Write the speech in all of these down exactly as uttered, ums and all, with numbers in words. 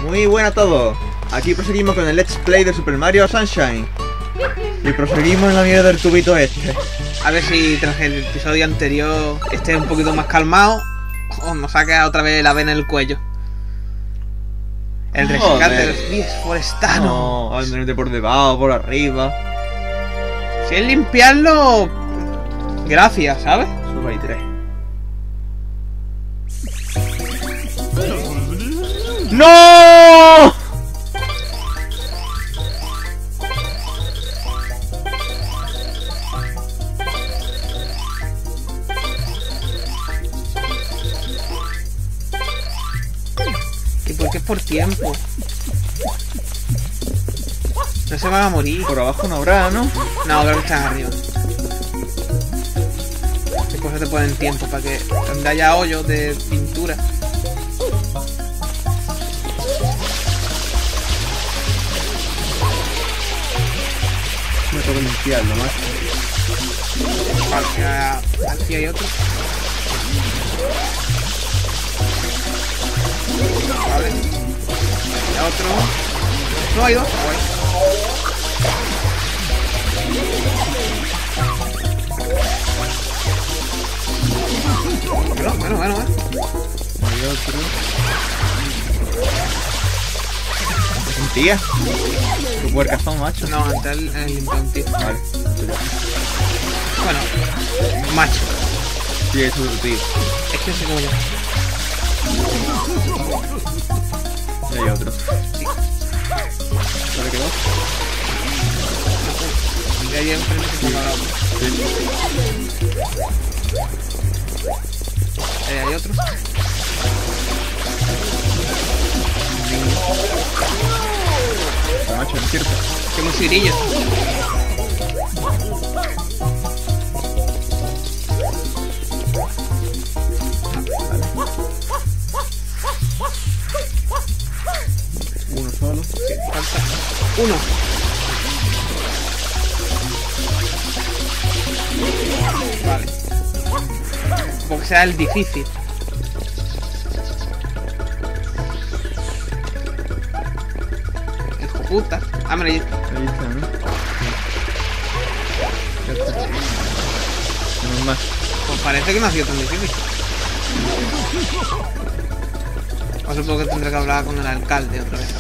Muy buena a todos. Aquí proseguimos con el Let's Play de Super Mario Sunshine. Y proseguimos en la mierda del tubito este. A ver si tras el episodio anterior esté un poquito más calmado o nos saca otra vez la vena en el cuello. El rescate de los pies forestanos. No, andate por debajo, por arriba. Si es limpiarlo, gracias, ¿sabes? Solo hay tres. ¡No! ¿Y por qué es por tiempo? No se van a morir. Por abajo no habrá, ¿no? No, creo que están arriba. ¿Qué cosas te ponen tiempo? Para que donde haya hoyos de pintura. Me tengo que limpiarlo, macho. Vale, aquí hay otro. Vale. Hay otro. No, hay dos. Guay. Bueno, bueno, bueno, bueno. Hay otro. ¿Un tía? ¿Tu puercazón, macho? No, antes el, el limpión, tío. Vale. Bueno, macho. Sí, es otro tío. Es que no sé cómo ya. Y hay otro. Sí. ¿Dónde quedó? Y ahí enfrente se ponga otro. Sí. Ahí hay otro. Macho, no es cierto. Que un cirillo. Uno solo. Sí, falta uno. Vale. Porque será el difícil. Hijo puta. Ah, mira, ahí está. Ahí está, ¿no? Ya está. Menos más. Pues parece que no ha sido tan difícil. O supongo que tendré que hablar con el alcalde otra vez.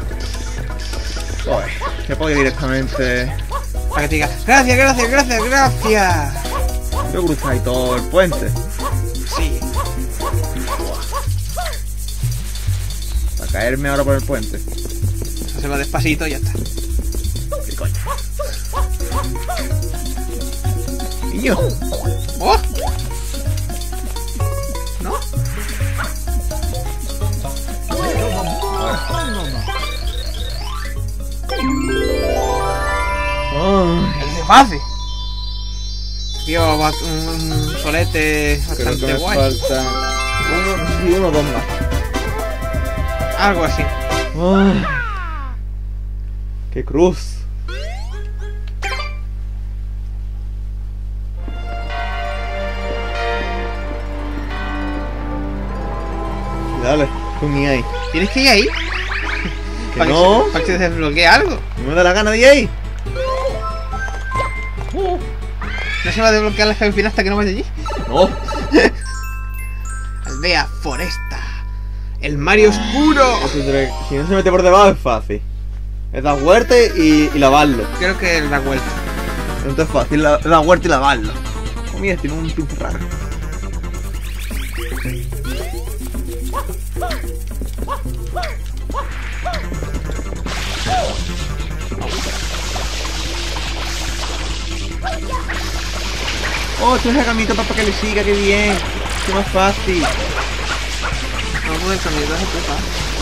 Uy, que puedo ir directamente. Para que te diga, gracias, gracias, gracias, gracias. Yo cruzo ahí todo el puente. Sí. Para caerme ahora por el puente. Eso se va despacito y ya está. ¿Qué coño? Niño. ¡Oh! ¿No? Oh, Es fácil. Tío, va un, un solete creo que bastante me guay. falta uno, no sé si uno o dos más. Algo así. Oh, ¡qué cruz! Dale, tú ni ahí. ¿Tienes que ir ahí? Que Para no, que, se, para que se desbloquee algo. no me da la gana de ir ahí. No se va a desbloquear la jefe final hasta que no vaya allí. No. Aldea Foresta. El Mario Oscuro. Si no se mete por debajo es fácil. Es dar vuelta y, y lavarlo. Creo que es la vuelta. Entonces es fácil, la- dar vuelta y lavarlo. Oh, mira, tiene un pinche raro. Oh, esto es el camino para que le siga, qué bien. Qué más fácil. No puedo el camino de puta.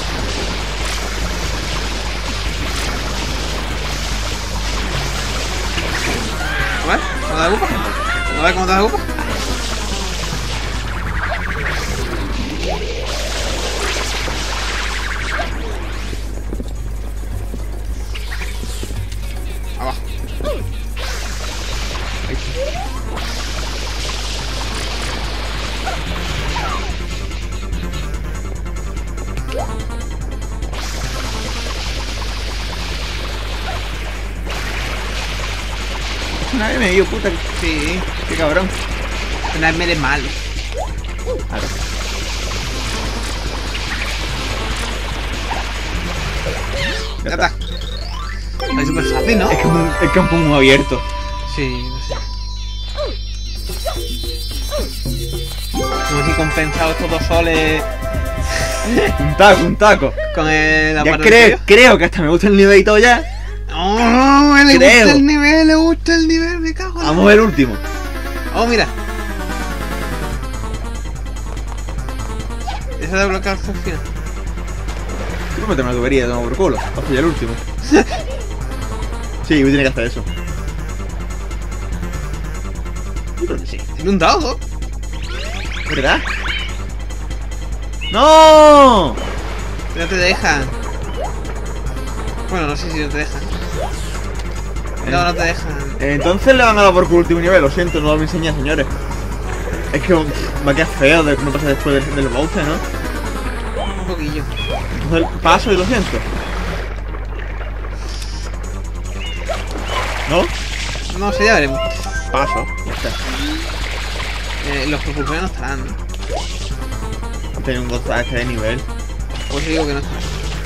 A ver, ¿cómo te ocupa? ¿No ves cómo te ocupa? Abajo. Ahí está. una M, yo puta. Sí. Qué cabrón. Una M de malo. Claro. Ya está. Es súper fácil, ¿no? Es que es un- el campo muy abierto. Sí, no sé. Como si compensado estos dos soles Un taco, un taco. con el Ya aparato creo, tuyo. creo que hasta me gusta el nivel y todo ya. Oh, le Creo. gusta el nivel, le gusta el nivel, me cago en la- Vamos a ver el último. Oh, mira. Esa de bloquear hasta el final. Tú no metes una tubería, toma por culo. O sea, ya el último. Sí, tiene que hacer eso. Yo creo que sí. Tiene un dado. ¿Verdad? ¡No! No te dejan. Bueno, no sé si no te dejan. No, no te dejan. Entonces le van a dar por culo último nivel, lo siento, no lo voy a enseñar, señores. Es que va a quedar feo de que no pasa después del, del bounce, ¿no? Un poquillo. Entonces paso y lo siento. ¿No? No sé, ya veremos. Paso, ya está. Eh, los propulsores no estarán, ¿no? Tiene un gozaje de nivel. Pues digo que no estarán.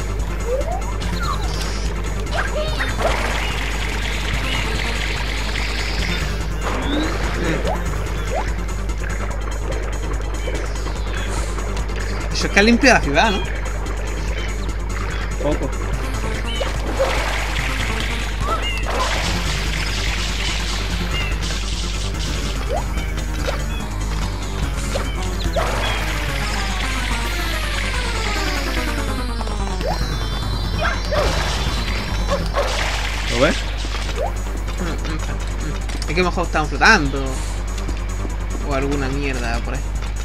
Eso es que ha limpiado la ciudad, ¿no? Poco. ¿Lo ves? Es que mejor están flotando. O alguna mierda por ahí.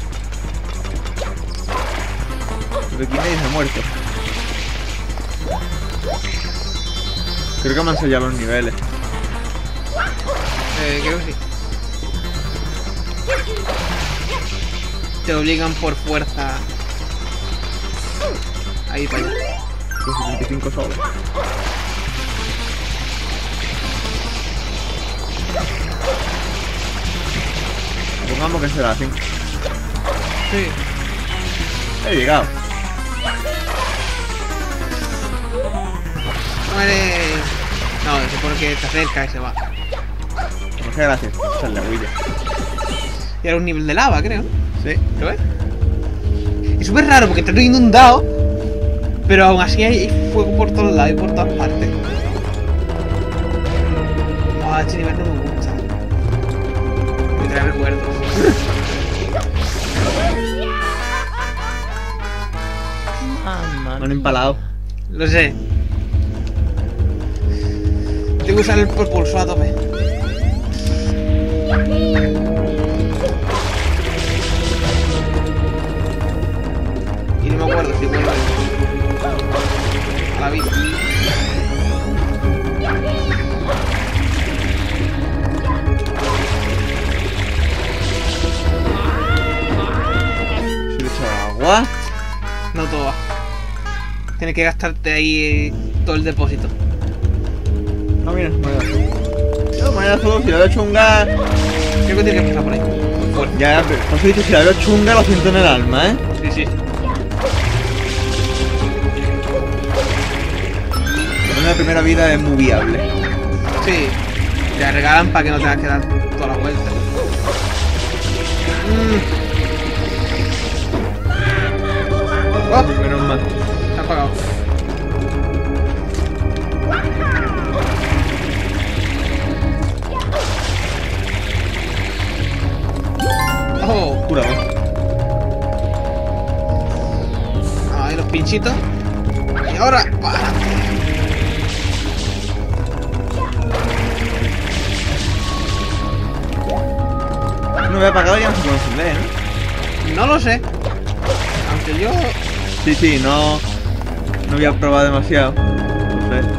Pero aquí nadie se ha muerto. Creo que me han sellado los niveles. Eh, creo que sí. Te obligan por fuerza a ir para allá. Con setenta y cinco soles. Pongamos que será así. Sí. He llegado. Muere. No, se supone que te acerca y se va. Muchas gracias. Esa es la huilla. Y era un nivel de lava, creo. Sí. ¿Lo ves? Es súper raro porque está todo inundado. Pero aún así hay fuego por todos lados y por todas partes. No, este nivel no me gusta. Me trae recuerdos. Me han empalado. Lo sé. Tengo que usar el propulsor a tope. Y no me acuerdo si vuelvo a la vida. Si le he echado agua. No todo. Tienes que gastarte ahí eh, todo el depósito. No, mira, moneda azul. No, moneda azul, si le he hecho un gas. Creo que tiene que empezar por ahí. Fuera. Ya, pero por eso he dicho, si le veo chunga lo siento en el alma, ¿eh? Sí, sí. Pero la primera vida es muy viable. Sí. Te la regalan para que no tengas que dar toda la vuelta. Mm. Oh, Menos mal. se ha apagado. Oh, Cura, ahí los pinchitos. Y ahora, ¡para! no me he apagado y ya no se puede encender, ¿no? No lo sé. Aunque yo... Sí, sí, no. No voy a probar demasiado. No sé.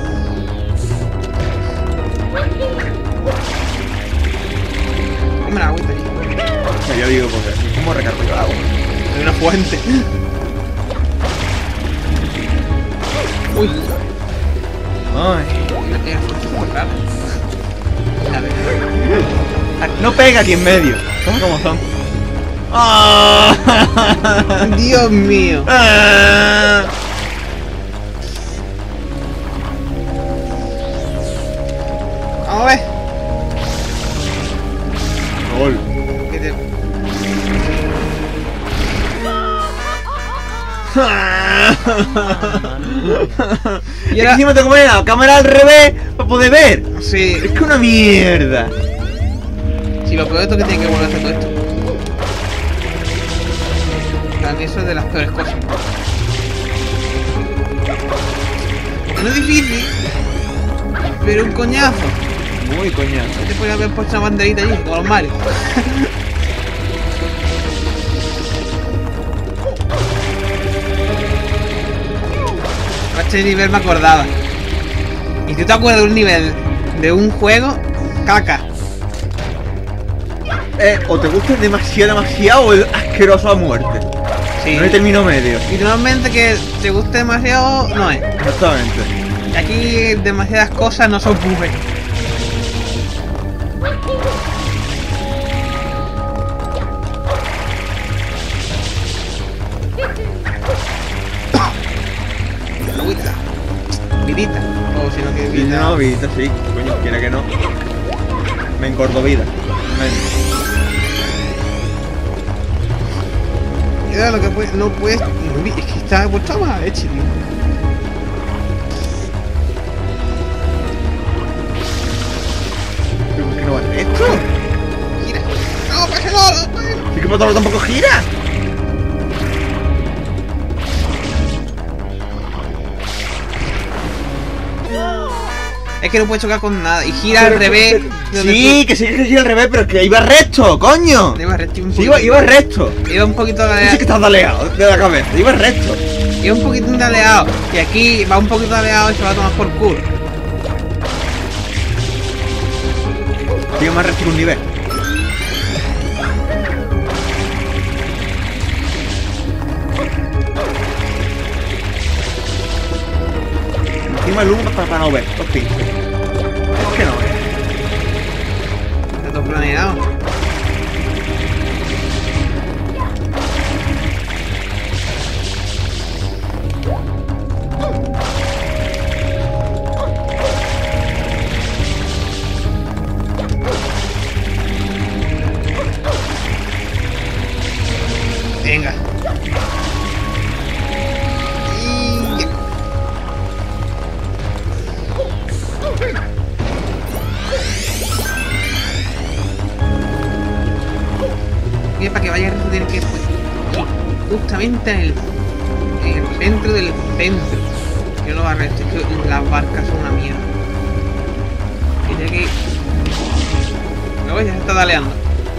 Come la agüita allí. O sea, yo digo, porque ¿cómo recargo yo agua? Hay una fuente. Uy. Ay. Una fuente muy rara. A ver. No pega aquí en medio. Cosas como son. ¡Ah! Dios mío. ¡Ah! Vamos a ver. Gol. Que te- Y ahora encima tengo que poner la cámara al revés para poder ver. Sí. Es que una mierda. Si lo peor de esto es que tiene que volver a hacer todo esto. Para mí eso es de las peores cosas. No es difícil, pero un coñazo. Muy coñazo. Te podría haber puesto una banderita allí, como los Mario. Este nivel me acordaba. ¿Y tú te acuerdas de un nivel de un juego? Caca. Eh, o te gusta demasiado, demasiado o es asqueroso a muerte. Sí. No hay término medio. Y normalmente que te guste demasiado, no es. Exactamente. Y aquí demasiadas cosas no son bugs. Agüita. Vidita. O si no que Y vida. no, vida, sí. Coño, quiera que no. Me engordo vida. Men. Mira lo que puede, no puedes. Es que está puesto mal hecho, tío. ¿Pero por qué no vale esto? Gira. No, para que no, no, para que no. ¿Y que Potolo tampoco gira? Es que no puedes chocar con nada. Y gira Pero- al revés. pero- donde Sí, que sí que gira al revés, pero es que iba recto, coño. tú- Iba recto un Sí, poquito. iba, iba recto. Iba un poquito Tú sí que aleado. estás daleado de la cabeza. Iba recto. Iba un poquito aleado. Y aquí va un poquito aleado y se va a tomar por culo. Sigue más recto que un nivel. Encima el humo para, para no ver los pinches. Es que no, eh. Está todo planeado. Venga. Y... Y para que vaya recto tiene que ir justamente en el, en el centro del centro. Que no va recto, es que las barcas son una mierda. Y tiene que ir. ¿Lo ves? Ya se está daleando.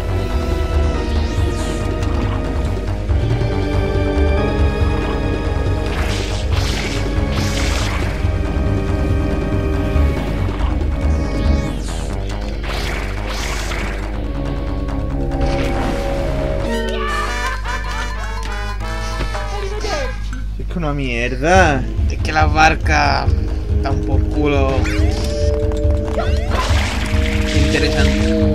Es que una mierda. Es que las barcas están por culo. Interesante.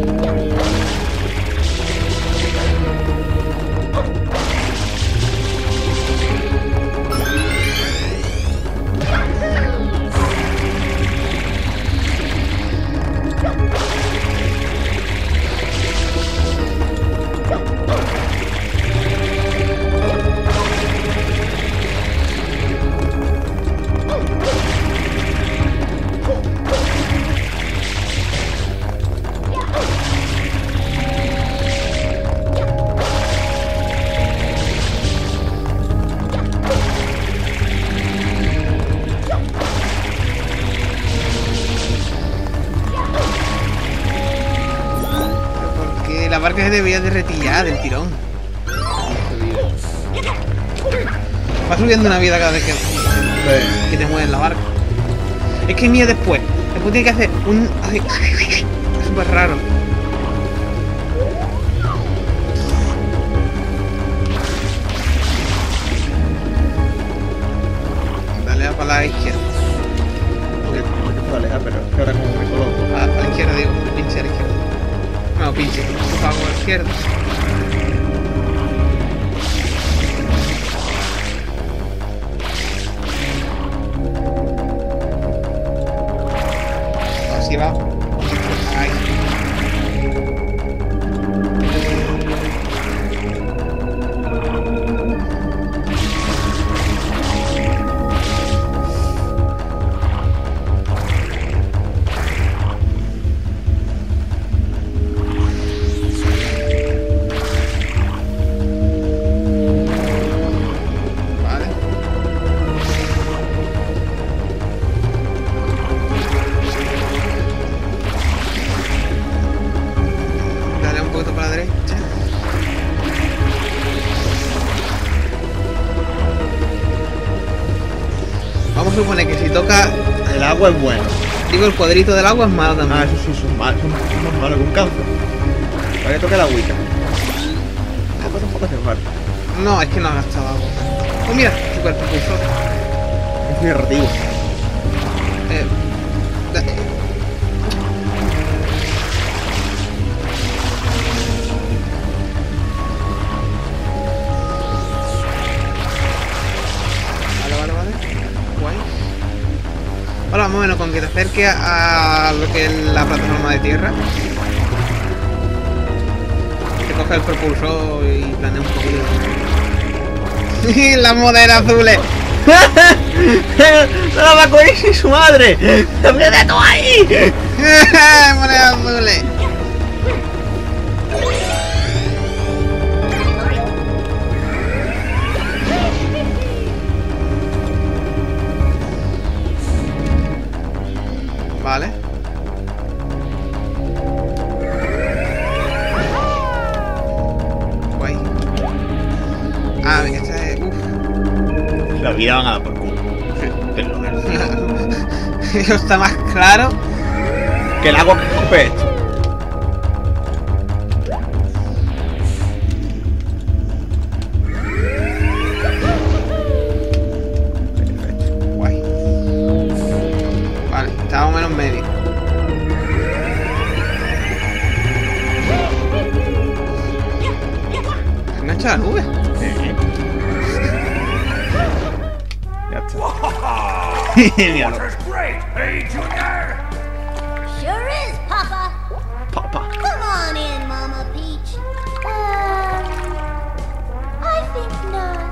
Porque la barca se debía de retirar del tirón. Va subiendo una vida cada vez que, Sí. que te mueves la barca. Es que mira después. Después tiene que hacer un... así, súper raro. Dale a para la izquierda. Porque- porque se aleja, pero es que ahora como me coloco. A, a la izquierda, digo. Pinche a la izquierda. No, pinche. Pago a la izquierda. Así va. Ahí. Supone que si toca El agua es bueno. digo el cuadrito del agua es malo también. Ah, eso sí, son malos, son, son más malos que un cáncer. Para que toque la agüita. Ah, pues tampoco hace falta. No, es que no ha gastado agua. Oh, mira, super propulsor. Es muy narrativo. Eh, da- Vale, vale, vale. Guay. Ahora, más o menos, con que te acerque a, a lo que es la plataforma de tierra. Te coge el propulsor y planea un poquito. Las modelos azules. ¡No la va a coger sin su madre! ¡Mete tú ahí! Monedas azules. Vale. Guay. Ah, esta es... Uf. La vida van a dar por culo. Te lo digo. Eso está más claro. Que el agua que escupe esto. Perfecto. Guay. Vale, está más o menos medio. Engancha la nube. Ya está. Míralo. Great, hey, Junior. Sure is, Papa. Papa. Come on in, Mama Peach. Um, I think not.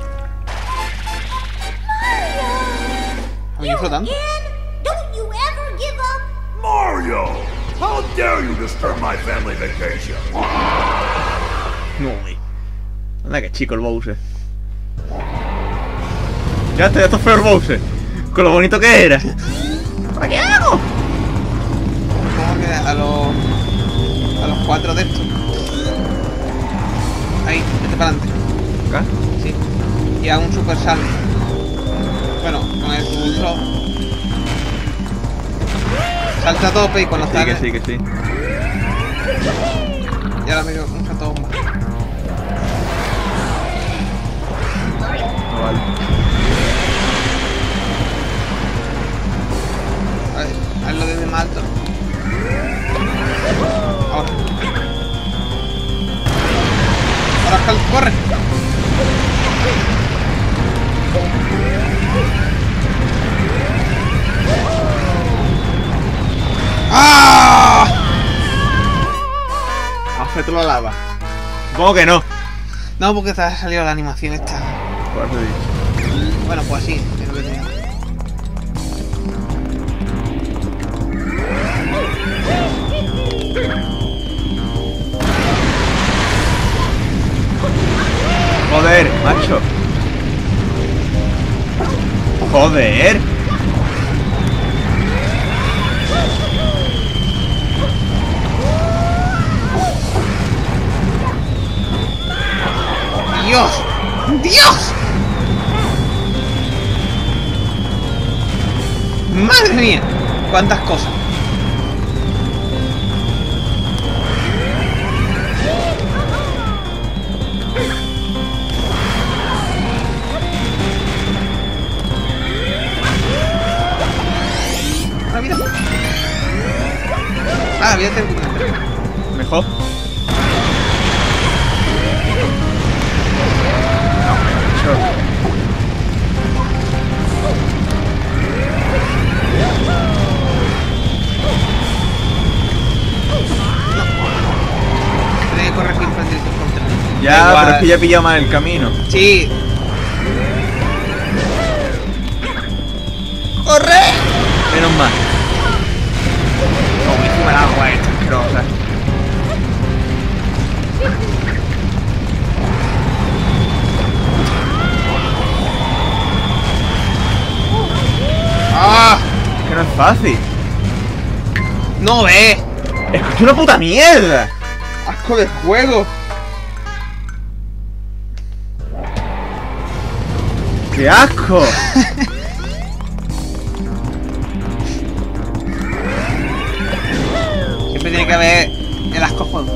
Mario! Oye, You flotando. again? Don't you ever give up? Mario! How dare you disturb my family vacation? No, güey. Anda que chico el Bowser. Ya está, ya está feo el Bowser. Con lo bonito que era. ¿Para qué hago? ¿Cómo que a los... a los cuatro de estos? Ahí, vete para adelante. ¿Acá? Sí. Y a un super salto. Bueno, con el propulsor. Salta a tope y cuando Sí, está... que sí, que sí. Y ahora me quedo un salto bomba. No vale. Vale, hazlo desde más alto. Ahora. Ahora, Cal, corre. ¡Ah! Afecto la lava. Supongo que no. No, porque te ha salido la animación esta. Por eso he dicho. Bueno, pues así, es lo que tenía. Joder, macho. Joder. ¡Dios! ¡Dios! ¡Madre mía! ¡Cuántas cosas! Ah, voy a tener que... Me mejor. No, macho. Tiene que correr siempre en dirección contraria. Ya, Da igual. pero es que ya he pillado mal el camino. Sí. ¡Corre! Menos mal. Como encima el agua esta asquerosa. ¡Ah! Que no es fácil. ¡No ve! Es que es una puta mierda. ¡Asco de juego! ¡Qué asco! Siempre tiene que haber el asco juego.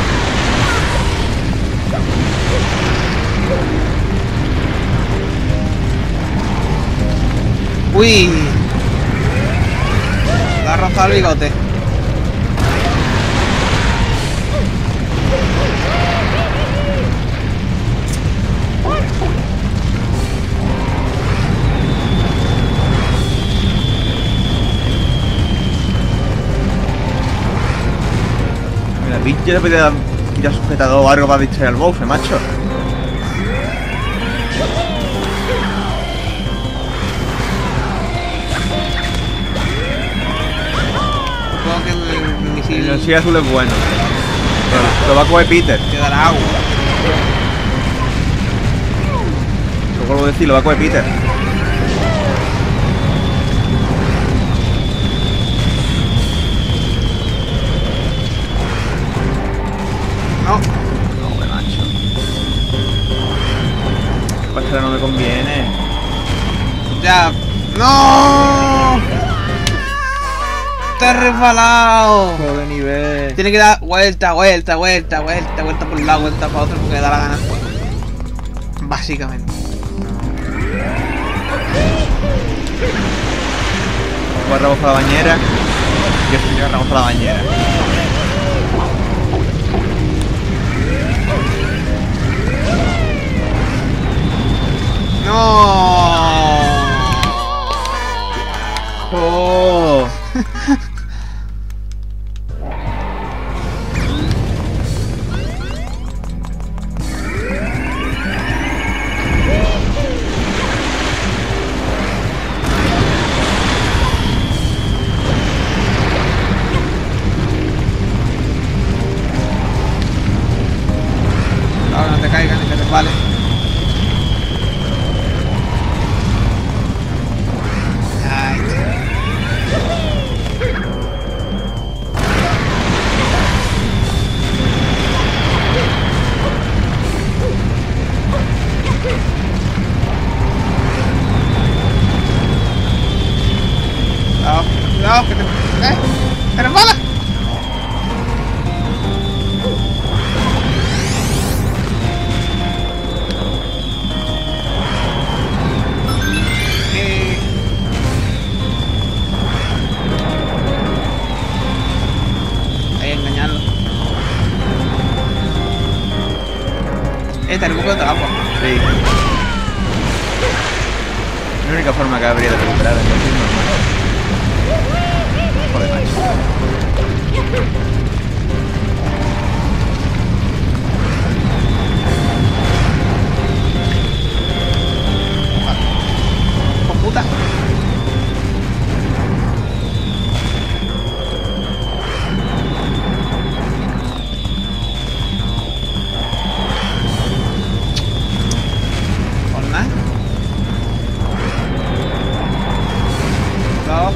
¡Uy! Le ha rozado el bigote. Mira, Peach ya le podía dar ya sujetador o algo para distraer al Bowser, macho. Supongo que el, el El misil misil azul es bueno. Pero lo va a coger Peter. te dará agua. Lo vuelvo a decir, lo va a coger Peter. No. No, hombre, macho. Pasar no me conviene. Ya. ¡No! ¡Te has resbalado! Juego de nivel. Tiene que dar vuelta, vuelta, vuelta, vuelta, vuelta por un lado, vuelta para otro porque le da la gana. Básicamente. Agarramos para la bañera. Y eso sí, agarramos para la bañera. ¡No! ¡Oh! Ahora no te caigan ni te resbales. Ay, cuidado, cuidado, que te... ¡Eh! ¡Te resbalas! Eh, Hay que engañarlo. Eh, te recupero de agua. Sí. La única forma que habría de recuperar es normal. Joder, macho. ¡Con puta! Por nada. No.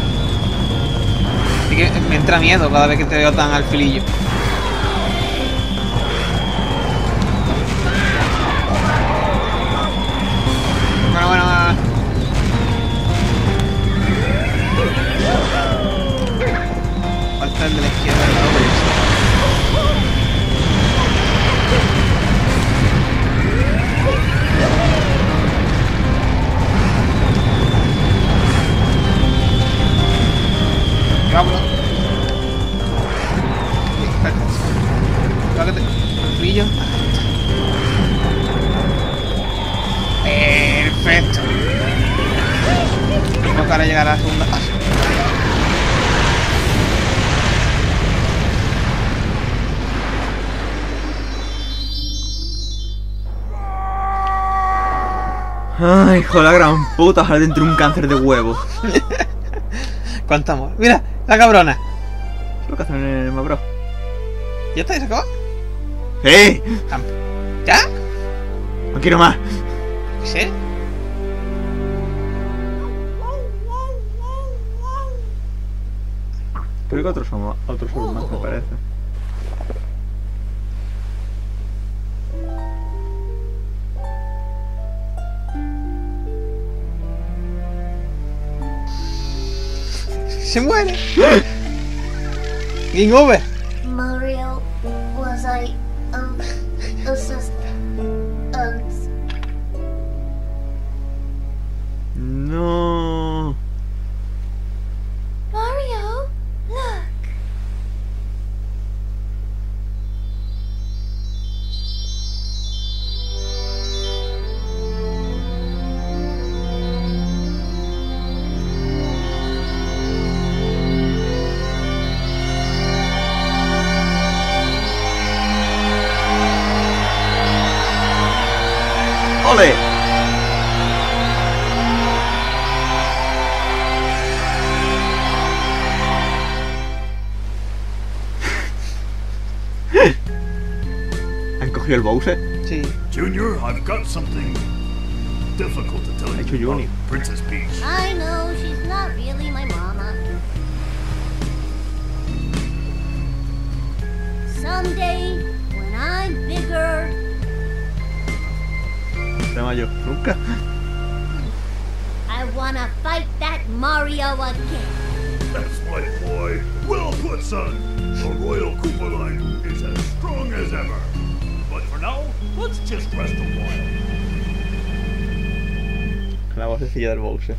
Así que me entra miedo cada vez que te veo tan al filillo. Bueno, bueno, bueno. Falta el de la izquierda, ¿no? Vámonos. Perfecto. Tengo que ahora llegar a la segunda fase. Ay, hijo de la gran puta, ojalá dentro un cáncer de huevo. ¿Cuánto amor? Mira, la cabrona. ¿Qué lo que hacen en el Mabro? ¿Ya está? ¿Ya se acabó? ¡Sí! ¿Ya? No quiero más. ¿Sí? Creo que otros son, otros son más, me parece. Se muere. Game over. Mario, was I um assist um No. Mario, look. ¡Ole! ¿Han cogido el Bowser? Sí. Junior, I've got something difficult to tell Hecho you Junior. about Princess Peach. I know she's not really my mama. Someday, when I'm bigger, Se llama yo. Nunca. I wanna fight that Mario again. That's right, boy. Well put, son. The Royal Koopa line is as strong as ever. But for now, let's just rest a while. La vocecilla del Bowser.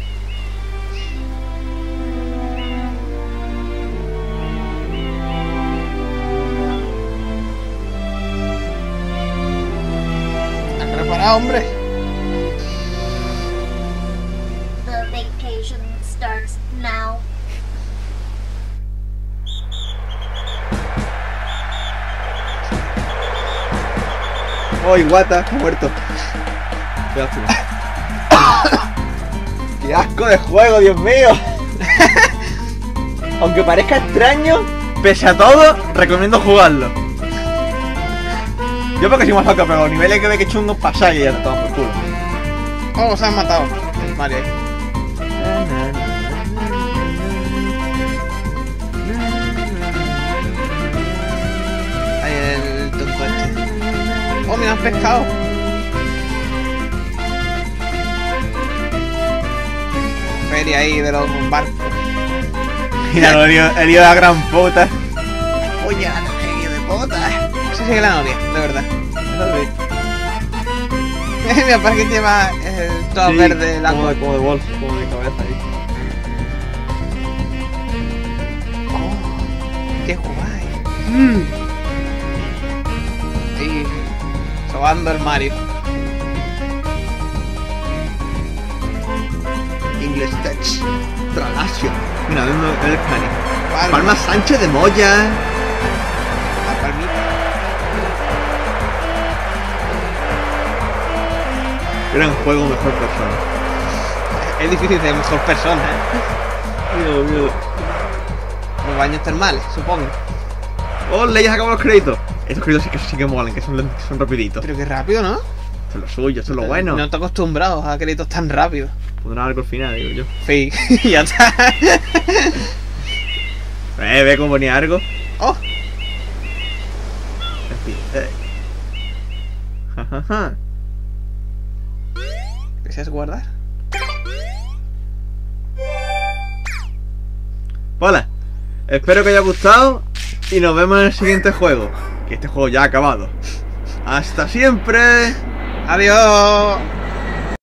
¿Estás preparado, hombre? The vacation starts now. ¡Ay, guata! Ha muerto. Qué lástima. ¡Qué asco de juego, Dios mío! Aunque parezca extraño, pese a todo, recomiendo jugarlo. Yo porque soy más loco, pero los niveles que ve que chungos pasáis y ya te toman por culo. Oh, se han matado. Vale. Ahí el tonto este. Oh, mira, han pescado. Feria ahí de los barcos. Mira, el lío, el lío de la gran puta. Oye, la lío de puta. Eso sí que es la novia, de verdad. Mira, para que lleva el todo Sí, verde, el como agua. de, como de Wolf, como de cabeza ahí. Oh, qué guay. Mm. Ahí, sobando el Mario. English Touch. Tralasio. Mira, ven el cani. Palma. Palma Sánchez de Moya. La palmita. Gran juego, mejor persona. Es difícil ser mejor persona, ¿eh? Miedo, miedo. Los baños termales, supongo. ¡Ole! Ya se acaban los créditos. Estos créditos sí que, sí que molan, que son, lent- que son rapiditos. Pero qué rápido, ¿no? Esto es lo suyo, esto es lo bueno. No te acostumbrado a créditos tan rápidos. Pondrán algo al final, digo yo. Sí, ya está. Eh, ve cómo ponía algo. Oh, En fin, eh. Ja, ja, ja. ¿deseas guardar? Hola. Espero que haya gustado y nos vemos en el siguiente juego. Que este juego ya ha acabado. ¡Hasta siempre! Adiós.